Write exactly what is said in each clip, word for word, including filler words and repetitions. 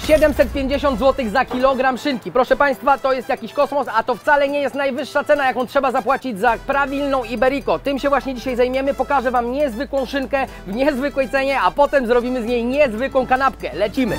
siedemset pięćdziesiąt złotych za kilogram szynki. Proszę Państwa, to jest jakiś kosmos, a to wcale nie jest najwyższa cena, jaką trzeba zapłacić za prawilną Iberico. Tym się właśnie dzisiaj zajmiemy. Pokażę Wam niezwykłą szynkę w niezwykłej cenie, a potem zrobimy z niej niezwykłą kanapkę. Lecimy!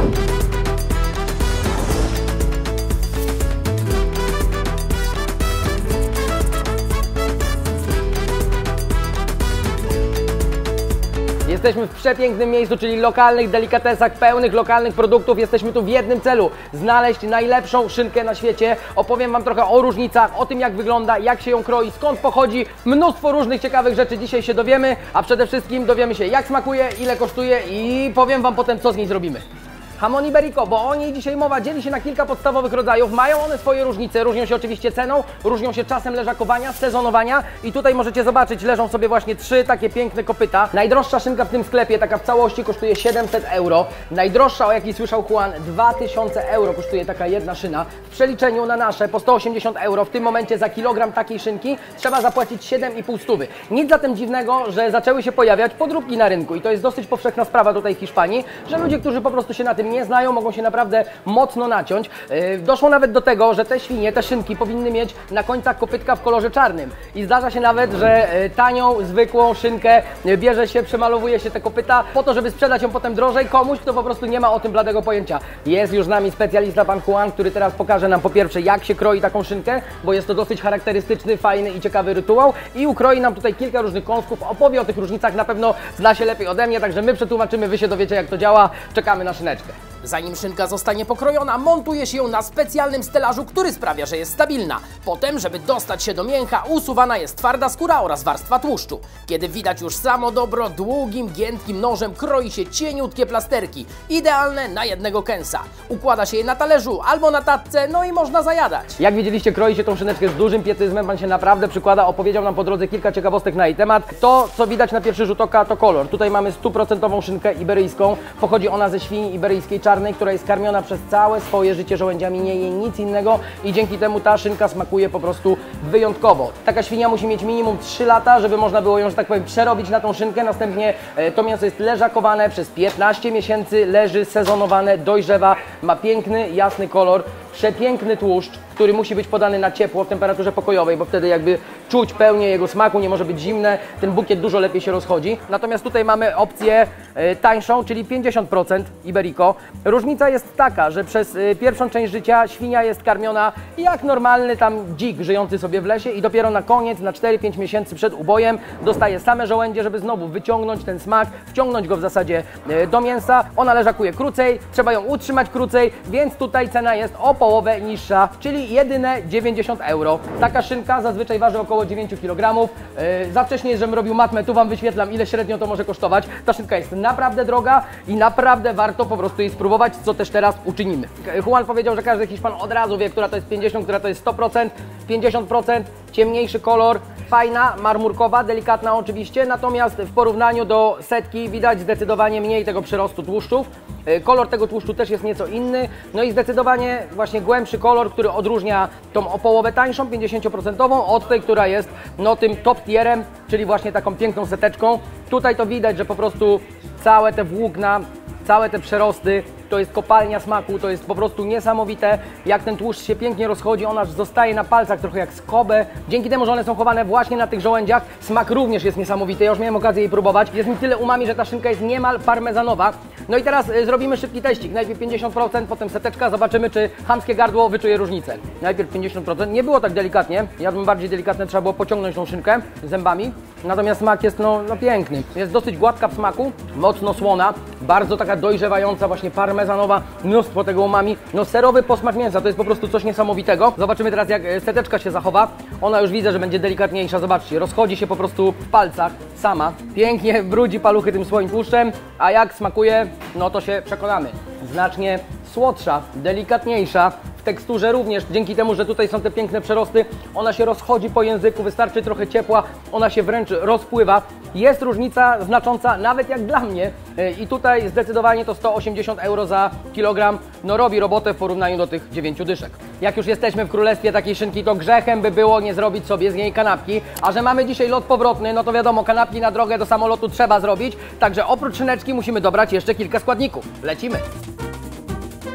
Jesteśmy w przepięknym miejscu, czyli lokalnych delikatesach, pełnych lokalnych produktów. Jesteśmy tu w jednym celu: znaleźć najlepszą szynkę na świecie. Opowiem Wam trochę o różnicach, o tym, jak wygląda, jak się ją kroi, skąd pochodzi. Mnóstwo różnych ciekawych rzeczy dzisiaj się dowiemy, a przede wszystkim dowiemy się, jak smakuje, ile kosztuje i powiem Wam potem, co z niej zrobimy. Hamon Iberico, bo o niej dzisiaj mowa, dzieli się na kilka podstawowych rodzajów. Mają one swoje różnice, różnią się oczywiście ceną, różnią się czasem leżakowania, sezonowania i tutaj możecie zobaczyć, leżą sobie właśnie trzy takie piękne kopyta. Najdroższa szynka w tym sklepie, taka w całości, kosztuje siedemset euro. Najdroższa, o jakiej słyszał Juan, dwa tysiące euro kosztuje taka jedna szyna. W przeliczeniu na nasze po sto osiemdziesiąt euro w tym momencie za kilogram takiej szynki trzeba zapłacić siedem i pół stówy. Nic zatem dziwnego, że zaczęły się pojawiać podróbki na rynku i to jest dosyć powszechna sprawa tutaj w Hiszpanii, że ludzie, którzy po prostu się na tym nie znają, mogą się naprawdę mocno naciąć. Yy, doszło nawet do tego, że te świnie, te szynki powinny mieć na końcach kopytka w kolorze czarnym. I zdarza się nawet, że yy, tanią, zwykłą szynkę yy, bierze się, przemalowuje się te kopyta po to, żeby sprzedać ją potem drożej komuś, kto po prostu nie ma o tym bladego pojęcia. Jest już z nami specjalista, pan Juan, który teraz pokaże nam po pierwsze, jak się kroi taką szynkę, bo jest to dosyć charakterystyczny, fajny i ciekawy rytuał, i ukroi nam tutaj kilka różnych kąsków, opowie o tych różnicach, na pewno zna się lepiej ode mnie, także my przetłumaczymy, wy się dowiecie, jak to działa. Czekamy na szyneczkę. Zanim szynka zostanie pokrojona, montuje się ją na specjalnym stelażu, który sprawia, że jest stabilna. Potem, żeby dostać się do mięcha, usuwana jest twarda skóra oraz warstwa tłuszczu. Kiedy widać już samo dobro, długim, giętkim nożem kroi się cieniutkie plasterki, idealne na jednego kęsa. Układa się je na talerzu albo na tatce, no i można zajadać. Jak widzieliście, kroi się tą szyneczkę z dużym pietyzmem, pan się naprawdę przykłada, opowiedział nam po drodze kilka ciekawostek na jej temat. To, co widać na pierwszy rzut oka, to kolor. Tutaj mamy stuprocentową szynkę iberyjską, pochodzi ona ze świni iberyjskiej czarnej, która jest karmiona przez całe swoje życie żołędziami, nie je nic innego i dzięki temu ta szynka smakuje po prostu wyjątkowo. Taka świnia musi mieć minimum trzy lata, żeby można było ją, że tak powiem, przerobić na tą szynkę. Następnie e, to mięso jest leżakowane przez piętnaście miesięcy, leży sezonowane, dojrzewa, ma piękny, jasny kolor, przepiękny tłuszcz, który musi być podany na ciepło w temperaturze pokojowej, bo wtedy jakby czuć pełnię jego smaku, nie może być zimne, ten bukiet dużo lepiej się rozchodzi. Natomiast tutaj mamy opcję y, tańszą, czyli pięćdziesiąt procent Iberico. Różnica jest taka, że przez y, pierwszą część życia świnia jest karmiona jak normalny tam dzik żyjący sobie w lesie i dopiero na koniec, na cztery pięć miesięcy przed ubojem dostaje same żołędzie, żeby znowu wyciągnąć ten smak, wciągnąć go w zasadzie y, do mięsa. Ona leżakuje krócej, trzeba ją utrzymać krócej, więc tutaj cena jest o połowę niższa, czyli jedyne dziewięćdziesiąt euro. Taka szynka zazwyczaj waży około dziewięć kilogramów. Yy, za wcześnie, żebym robił matmę, tu Wam wyświetlam, ile średnio to może kosztować. Ta szynka jest naprawdę droga i naprawdę warto po prostu jej spróbować, co też teraz uczynimy. Juan powiedział, że każdy Hiszpan od razu wie, która to jest pięćdziesiąt, która to jest sto procent, pięćdziesiąt procent, ciemniejszy kolor, fajna, marmurkowa, delikatna oczywiście, natomiast w porównaniu do setki widać zdecydowanie mniej tego przyrostu tłuszczów. Kolor tego tłuszczu też jest nieco inny, no i zdecydowanie właśnie głębszy kolor, który odróżnia tą o połowę tańszą, pięćdziesięcioprocentową, od tej, która jest no tym top tierem, czyli właśnie taką piękną seteczką. Tutaj to widać, że po prostu całe te włókna, całe te przerosty, to jest kopalnia smaku, to jest po prostu niesamowite, jak ten tłuszcz się pięknie rozchodzi, on aż zostaje na palcach trochę jak skobę. Dzięki temu, że one są chowane właśnie na tych żołędziach, smak również jest niesamowity. Ja już miałem okazję jej próbować. Jest mi tyle umami, że ta szynka jest niemal parmezanowa. No i teraz y, zrobimy szybki teścik. Najpierw pięćdziesiąt procent, potem seteczka. Zobaczymy, czy chamskie gardło wyczuje różnicę. Najpierw pięćdziesiąt procent. Nie było tak delikatnie. Jadłem bardziej delikatne, trzeba było pociągnąć tą szynkę zębami. Natomiast smak jest no, no piękny. Jest dosyć gładka w smaku, mocno słona, bardzo taka dojrzewająca, właśnie parmezanowa, mnóstwo tego umami. No serowy posmak mięsa, to jest po prostu coś niesamowitego. Zobaczymy teraz, jak seteczka się zachowa. Ona już widzę, że będzie delikatniejsza, zobaczcie, rozchodzi się po prostu w palcach sama. Pięknie brudzi paluchy tym swoim tłuszczem, a jak smakuje, no to się przekonamy. Znacznie słodsza, delikatniejsza. W teksturze również, dzięki temu, że tutaj są te piękne przerosty, ona się rozchodzi po języku, wystarczy trochę ciepła, ona się wręcz rozpływa. Jest różnica znacząca, nawet jak dla mnie, i tutaj zdecydowanie to sto osiemdziesiąt euro za kilogram, no robi robotę w porównaniu do tych dziewięciu dyszek. Jak już jesteśmy w królestwie takiej szynki, to grzechem by było nie zrobić sobie z niej kanapki, a że mamy dzisiaj lot powrotny, no to wiadomo, kanapki na drogę do samolotu trzeba zrobić, także oprócz szyneczki musimy dobrać jeszcze kilka składników. Lecimy!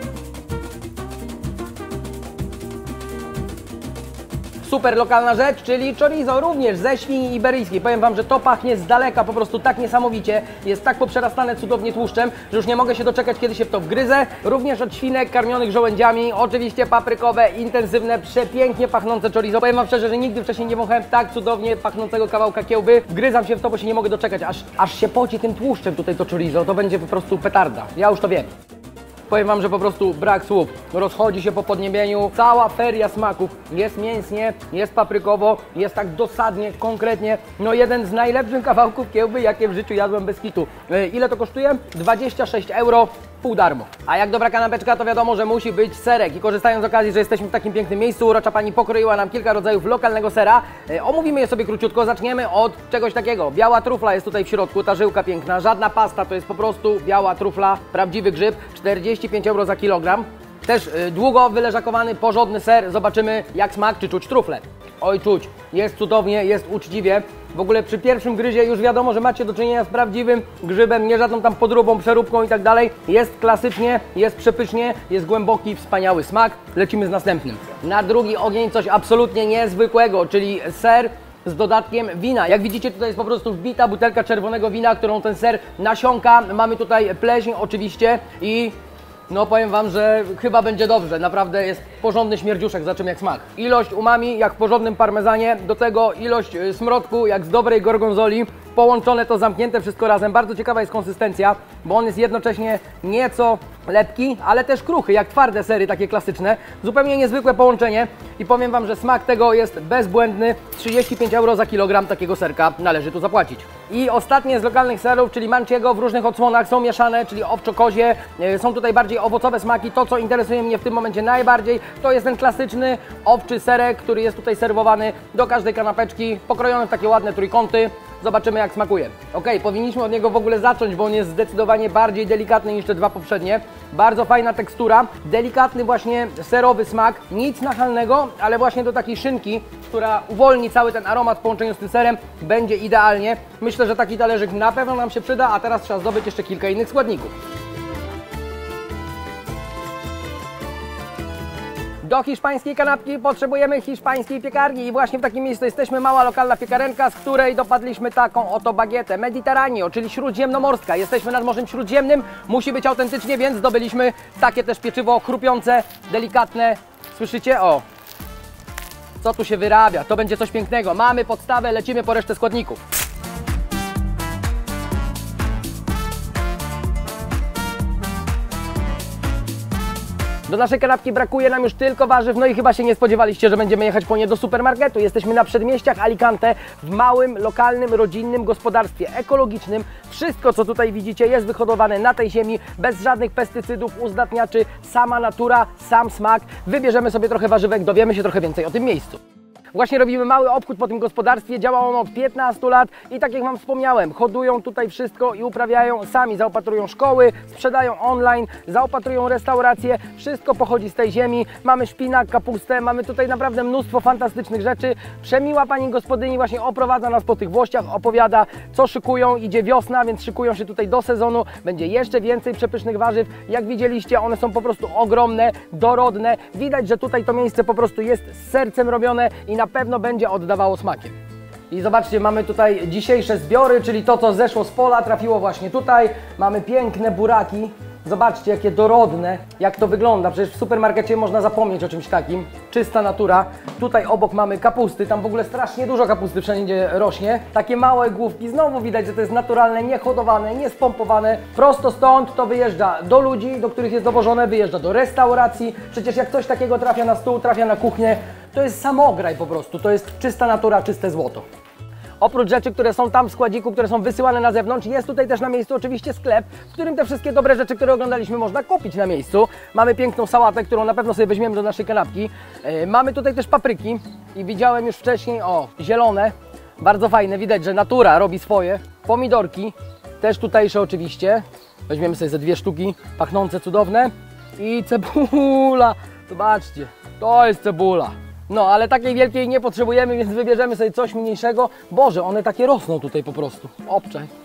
super lokalna rzecz, czyli chorizo, również ze świni iberyjskiej. Powiem Wam, że to pachnie z daleka po prostu tak niesamowicie, jest tak poprzerastane cudownie tłuszczem, że już nie mogę się doczekać, kiedy się w to wgryzę. Również od świnek karmionych żołędziami, oczywiście paprykowe, intensywne, przepięknie pachnące chorizo. Powiem Wam szczerze, że nigdy wcześniej nie wąchałem tak cudownie pachnącego kawałka kiełby. Wgryzam się w to, bo się nie mogę doczekać, aż, aż się poci tym tłuszczem tutaj to chorizo. To będzie po prostu petarda. Ja już to wiem. Powiem Wam, że po prostu brak słów. Rozchodzi się po podniebieniu. Cała feria smaków. Jest mięsnie, jest paprykowo, jest tak dosadnie, konkretnie. No jeden z najlepszych kawałków kiełby, jakie w życiu jadłem bez kitu. Ile to kosztuje? dwadzieścia sześć euro. Pół darmo. A jak dobra kanapeczka, to wiadomo, że musi być serek. I korzystając z okazji, że jesteśmy w takim pięknym miejscu, urocza pani pokroiła nam kilka rodzajów lokalnego sera. E, omówimy je sobie króciutko. Zaczniemy od czegoś takiego. Biała trufla jest tutaj w środku, ta żyłka piękna. Żadna pasta, to jest po prostu biała trufla, prawdziwy grzyb. czterdzieści pięć euro za kilogram. Też y, długo wyleżakowany, porządny ser. Zobaczymy, jak smak, czy czuć trufle. Oj, czuć. Jest cudownie, jest uczciwie. W ogóle przy pierwszym gryzie już wiadomo, że macie do czynienia z prawdziwym grzybem, nie żadną tam podróbą, przeróbką i tak dalej. Jest klasycznie, jest przepysznie, jest głęboki, wspaniały smak. Lecimy z następnym. Na drugi ogień coś absolutnie niezwykłego, czyli ser z dodatkiem wina. Jak widzicie, tutaj jest po prostu wbita butelka czerwonego wina, którą ten ser nasiąka. Mamy tutaj pleśń oczywiście i no powiem Wam, że chyba będzie dobrze. Naprawdę jest porządny śmierdziuszek, za czym jak smak. Ilość umami jak w porządnym parmezanie, do tego ilość smrodku jak z dobrej gorgonzoli. Połączone to zamknięte wszystko razem. Bardzo ciekawa jest konsystencja, bo on jest jednocześnie nieco lepki, ale też kruchy, jak twarde sery takie klasyczne. Zupełnie niezwykłe połączenie i powiem Wam, że smak tego jest bezbłędny. trzydzieści pięć euro za kilogram takiego serka należy tu zapłacić. I ostatnie z lokalnych serów, czyli Manchego, w różnych odsłonach są mieszane, czyli owczo-kozie. Są tutaj bardziej owocowe smaki. To, co interesuje mnie w tym momencie najbardziej, to jest ten klasyczny owczy serek, który jest tutaj serwowany do każdej kanapeczki, pokrojony w takie ładne trójkąty. Zobaczymy, jak smakuje. Ok, powinniśmy od niego w ogóle zacząć, bo on jest zdecydowanie bardziej delikatny niż te dwa poprzednie. Bardzo fajna tekstura, delikatny właśnie serowy smak, nic nachalnego, ale właśnie do takiej szynki, która uwolni cały ten aromat w połączeniu z tym serem, będzie idealnie. Myślę, że taki talerzyk na pewno nam się przyda, a teraz trzeba zdobyć jeszcze kilka innych składników. Do hiszpańskiej kanapki potrzebujemy hiszpańskiej piekarni i właśnie w takim miejscu jesteśmy. Mała lokalna piekarenka, z której dopadliśmy taką oto bagietę Mediterraneo, czyli śródziemnomorska. Jesteśmy nad Morzem Śródziemnym, musi być autentycznie, więc zdobyliśmy takie też pieczywo chrupiące, delikatne. Słyszycie? O! Co tu się wyrabia? To będzie coś pięknego. Mamy podstawę, lecimy po resztę składników. Do naszej kanapki brakuje nam już tylko warzyw, no i chyba się nie spodziewaliście, że będziemy jechać po nie do supermarketu. Jesteśmy na przedmieściach Alicante, w małym, lokalnym, rodzinnym gospodarstwie ekologicznym. Wszystko, co tutaj widzicie, jest wyhodowane na tej ziemi, bez żadnych pestycydów, uzdatniaczy, sama natura, sam smak. Wybierzemy sobie trochę warzywek, dowiemy się trochę więcej o tym miejscu. Właśnie robimy mały obchód po tym gospodarstwie, działa ono od piętnastu lat i tak jak Wam wspomniałem, hodują tutaj wszystko i uprawiają sami, zaopatrują szkoły, sprzedają online, zaopatrują restauracje, wszystko pochodzi z tej ziemi, mamy szpinak, kapustę, mamy tutaj naprawdę mnóstwo fantastycznych rzeczy. Przemiła pani gospodyni właśnie oprowadza nas po tych włościach, opowiada, co szykują, idzie wiosna, więc szykują się tutaj do sezonu, będzie jeszcze więcej przepysznych warzyw, jak widzieliście, one są po prostu ogromne, dorodne, widać, że tutaj to miejsce po prostu jest z sercem robione i na pewno będzie oddawało smakiem. I zobaczcie, mamy tutaj dzisiejsze zbiory, czyli to, co zeszło z pola, trafiło właśnie tutaj. Mamy piękne buraki. Zobaczcie, jakie dorodne, jak to wygląda. Przecież w supermarkecie można zapomnieć o czymś takim. Czysta natura. Tutaj obok mamy kapusty, tam w ogóle strasznie dużo kapusty wszędzie rośnie. Takie małe główki, znowu widać, że to jest naturalne, niehodowane, niespompowane. Prosto stąd to wyjeżdża do ludzi, do których jest dowożone, wyjeżdża do restauracji. Przecież jak coś takiego trafia na stół, trafia na kuchnię, to jest samograj po prostu. To jest czysta natura, czyste złoto. Oprócz rzeczy, które są tam w składziku, które są wysyłane na zewnątrz, jest tutaj też na miejscu oczywiście sklep, w którym te wszystkie dobre rzeczy, które oglądaliśmy, można kupić na miejscu. Mamy piękną sałatę, którą na pewno sobie weźmiemy do naszej kanapki. Yy, mamy tutaj też papryki i widziałem już wcześniej, o, zielone, bardzo fajne, widać, że natura robi swoje. Pomidorki, też tutejsze oczywiście. Weźmiemy sobie ze dwie sztuki, pachnące, cudowne. I cebula, zobaczcie, to jest cebula. No, ale takiej wielkiej nie potrzebujemy, więc wybierzemy sobie coś mniejszego. Boże, one takie rosną tutaj po prostu. Obczaj.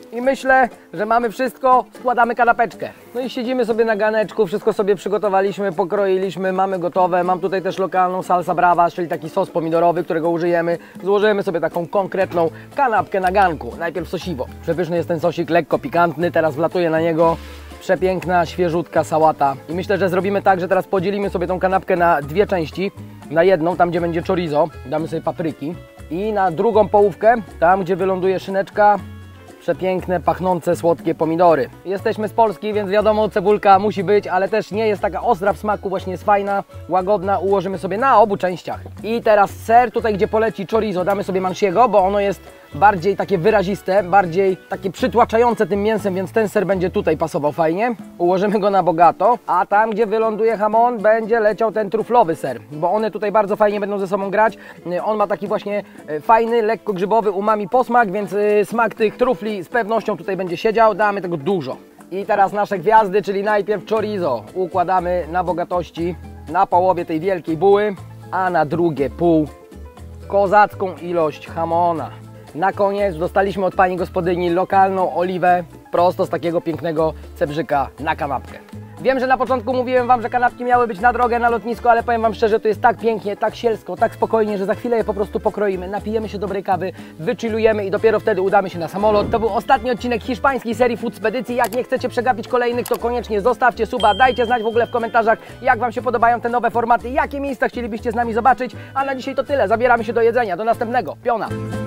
I myślę, że mamy wszystko, składamy kanapeczkę. No i siedzimy sobie na ganeczku, wszystko sobie przygotowaliśmy, pokroiliśmy, mamy gotowe. Mam tutaj też lokalną salsa brava, czyli taki sos pomidorowy, którego użyjemy. Złożymy sobie taką konkretną kanapkę na ganku. Najpierw sosiwo. Przepyszny jest ten sosik, lekko pikantny, teraz wlatuje na niego przepiękna, świeżutka sałata. I myślę, że zrobimy tak, że teraz podzielimy sobie tą kanapkę na dwie części. Na jedną, tam gdzie będzie chorizo, damy sobie papryki. I na drugą połówkę, tam gdzie wyląduje szyneczka, przepiękne, pachnące, słodkie pomidory. Jesteśmy z Polski, więc wiadomo, cebulka musi być, ale też nie jest taka ostra w smaku, właśnie jest fajna, łagodna. Ułożymy sobie na obu częściach. I teraz ser, tutaj gdzie poleci chorizo, damy sobie mansiego, bo ono jest bardziej takie wyraziste, bardziej takie przytłaczające tym mięsem, więc ten ser będzie tutaj pasował fajnie. Ułożymy go na bogato, a tam gdzie wyląduje hamon, będzie leciał ten truflowy ser, bo one tutaj bardzo fajnie będą ze sobą grać. On ma taki właśnie fajny, lekko grzybowy umami posmak, więc smak tych trufli z pewnością tutaj będzie siedział. Damy tego dużo. I teraz nasze gwiazdy, czyli najpierw chorizo układamy na bogatości na połowie tej wielkiej buły, a na drugie pół kozacką ilość hamona. Na koniec dostaliśmy od pani gospodyni lokalną oliwę prosto z takiego pięknego cebrzyka na kanapkę. Wiem, że na początku mówiłem wam, że kanapki miały być na drogę, na lotnisko, ale powiem wam szczerze, to jest tak pięknie, tak sielsko, tak spokojnie, że za chwilę je po prostu pokroimy, napijemy się dobrej kawy, wychillujemy i dopiero wtedy udamy się na samolot. To był ostatni odcinek hiszpańskiej serii Foodspedycji. Jak nie chcecie przegapić kolejnych, to koniecznie zostawcie suba, dajcie znać w ogóle w komentarzach, jak wam się podobają te nowe formaty, jakie miejsca chcielibyście z nami zobaczyć. A na dzisiaj to tyle, zabieramy się do jedzenia, do następnego, piona!